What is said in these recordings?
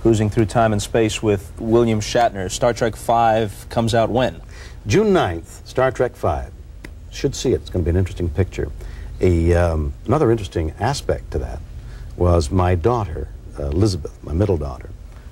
Cruising through time and space with William Shatner. Star Trek V comes out when? June 9th, Star Trek V. Should see it. It's going to be an interesting picture. Another interesting aspect to that was my daughter, Elizabeth, my middle daughter,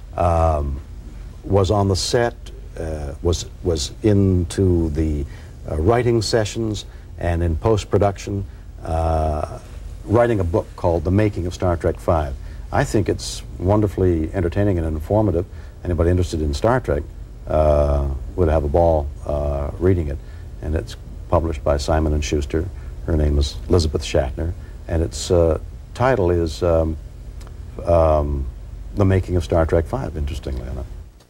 was on the set, was into the writing sessions and in post-production, writing a book called The Making of Star Trek V. I think it's wonderfully entertaining and informative. Anybody interested in Star Trek would have a ball reading it. And it's published by Simon & Schuster. Her name is Elizabeth Shatner. And its title is The Making of Star Trek V, interestingly enough.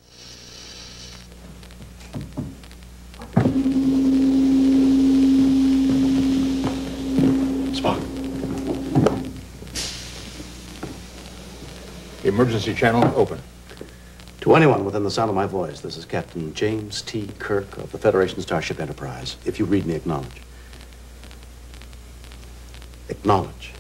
Emergency channel open. To anyone within the sound of my voice, this is Captain James T. Kirk of the Federation Starship Enterprise. If you read me, acknowledge. Acknowledge.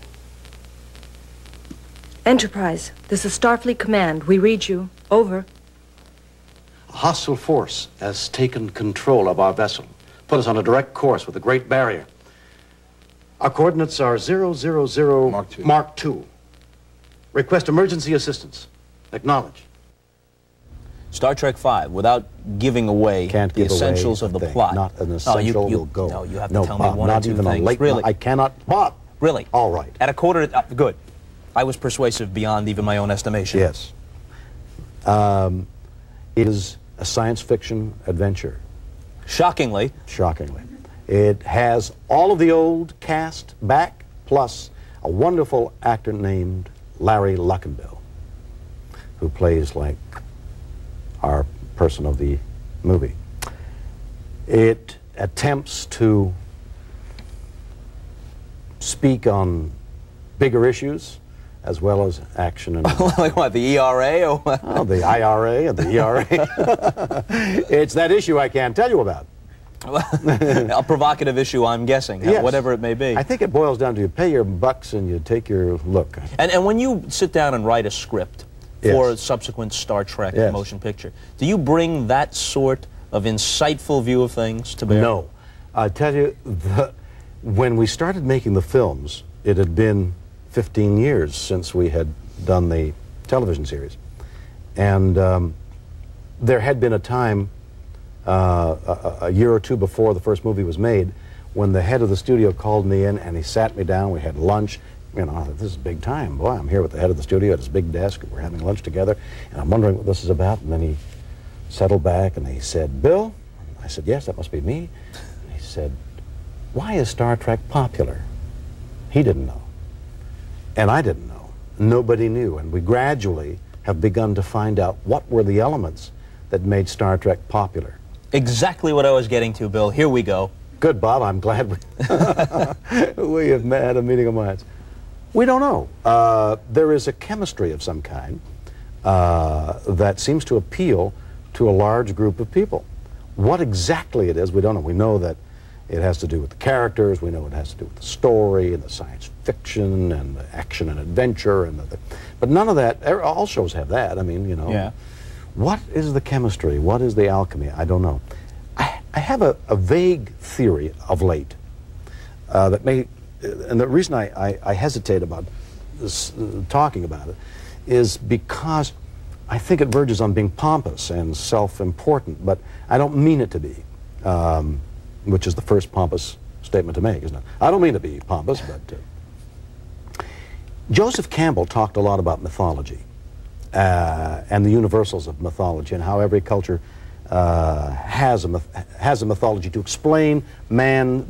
Enterprise, this is Starfleet Command. We read you. Over. A hostile force has taken control of our vessel, put us on a direct course with the Great Barrier. Our coordinates are 000 Mark 2. Request emergency assistance. Acknowledge. Star Trek V, without giving away the essentials of the plot. Not an essential will go. No, you have to tell me one or two things. Really? I cannot. Bob! Really? All right. At a quarter to... good. I was persuasive beyond even my own estimation. Yes. It is a science fiction adventure. Shockingly. Shockingly. It has all of the old cast back, plus a wonderful actor named Larry Luckenbill, who plays like our person of the movie. It attempts to speak on bigger issues as well as action and like what, the ERA or what? Oh, the IRA and the ERA. It's that issue I can't tell you about. A provocative issue, I'm guessing, yes. Whatever it may be. I think it boils down to you pay your bucks and you take your look. And when you sit down and write a script yes. for a subsequent Star Trek yes. motion picture, do you bring that sort of insightful view of things to bear? No. I tell you, when we started making the films, it had been 15 years since we had done the television series. And there had been a time a year or two before the first movie was made, when the head of the studio called me in and he sat me down, we had lunch. You know, this is big time. Boy, I'm here with the head of the studio at his big desk, we're having lunch together, and I'm wondering what this is about. And then he settled back and he said, Bill? I said, yes, that must be me. And he said, why is Star Trek popular? He didn't know. And I didn't know. Nobody knew. And we gradually have begun to find out what were the elements that made Star Trek popular. Exactly what I was getting to, Bill. Here we go. Good, Bob. I'm glad we have had a meeting of minds. We don't know. There is a chemistry of some kind that seems to appeal to a large group of people. What exactly it is, we don't know. We know that it has to do with the characters. We know it has to do with the story and the science fiction and the action and adventure. But none of that, all shows have that. I mean, you know. Yeah. What is the chemistry? What is the alchemy? I don't know. I have a vague theory of late that may, and the reason I hesitate about this, talking about it is because I think it verges on being pompous and self-important, but I don't mean it to be, which is the first pompous statement to make, isn't it? I don't mean to be pompous, but Joseph Campbell talked a lot about mythology. And the universals of mythology, and how every culture has a mythology to explain man's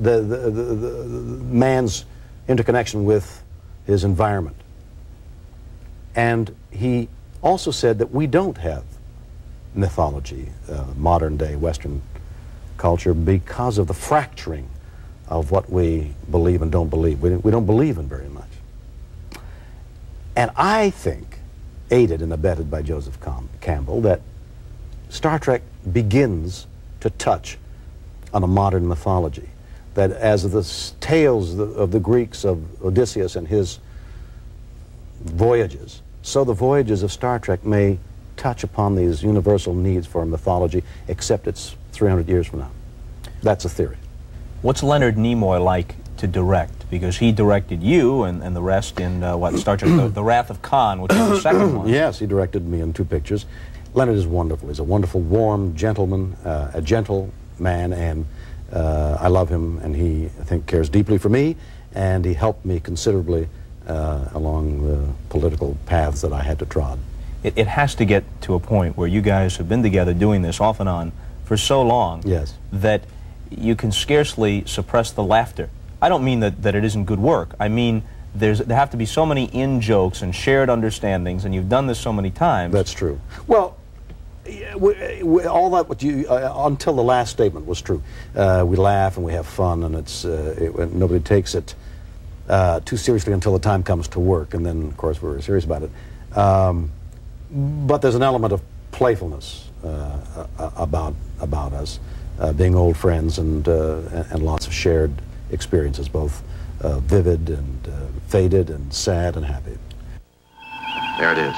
interconnection with his environment. And he also said that we don't have mythology, modern-day Western culture, because of the fracturing of what we believe and don't believe. We don't believe in very much. And I think, aided and abetted by Joseph Campbell, that Star Trek begins to touch on a modern mythology. That as the tales of the Greeks of Odysseus and his voyages, so the voyages of Star Trek may touch upon these universal needs for mythology, except it's 300 years from now. That's a theory. What's Leonard Nimoy like to direct? Because he directed you and the rest in, what, Star Trek, the Wrath of Khan, which was the second one. Yes, he directed me in 2 pictures. Leonard is wonderful. He's a wonderful, warm gentleman, a gentle man, and I love him, and he, I think, cares deeply for me, and he helped me considerably along the political paths that I had to trod. It has to get to a point where you guys have been together doing this off and on for so long, yes, that you can scarcely suppress the laughter. I don't mean that it isn't good work. I mean there have to be so many in-jokes and shared understandings, and you've done this so many times. That's true. Well, all that what you until the last statement was true. We laugh and we have fun, and it's nobody takes it too seriously until the time comes to work, and then of course we're serious about it. But there's an element of playfulness about us, being old friends, and lots of shared experiences, both vivid and faded and sad and happy. There it is.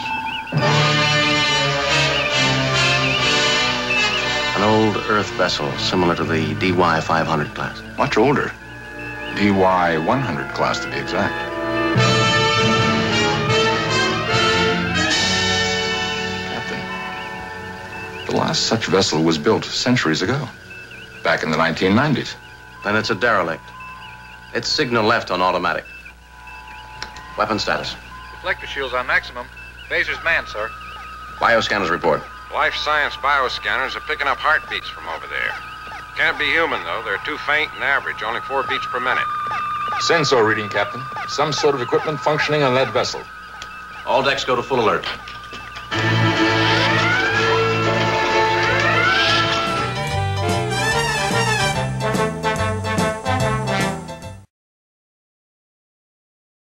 An old Earth vessel similar to the DY-500 class. Much older. DY-100 class, to be exact. Captain, the last such vessel was built centuries ago, back in the 1990s. Then it's a derelict. Its signal left on automatic. Weapon status. Reflector shields on maximum. Phaser's manned, sir. Bioscanners report. Life science bioscanners are picking up heartbeats from over there. Can't be human, though. They're too faint and average, only 4 beats per minute. Sensor reading, Captain. Some sort of equipment functioning on that vessel. All decks go to full alert.